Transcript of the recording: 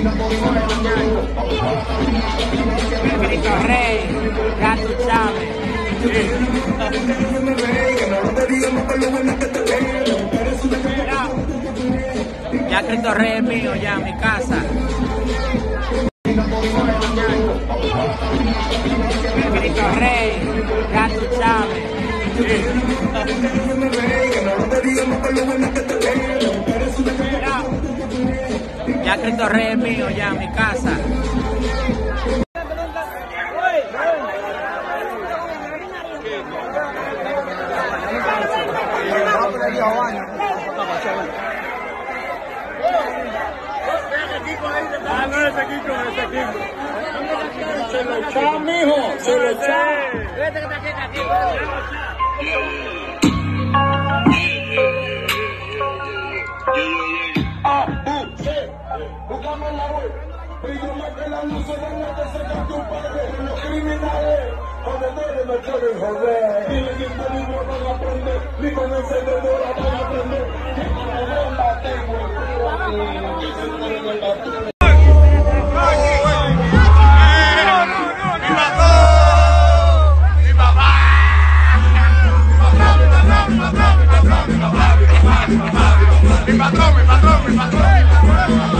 Cristo Rey, ya tú sabes. Ya Cristo Rey es mío, ya mi casa. Cristo Rey, ya tú sabes. Ya Cristo Rey es mío, ya mi casa. Se lo echa, mijo, se lo echa. Vete que está aquí. Buscamos la web, brillo más que la luz, se van a desecar tu padre. Los criminales, jodedores me quieren joder. Ni en este libro van a aprender, ni con encendedora van a aprender. Que con la bomba tengo que se mueve la tele. Mi patrón.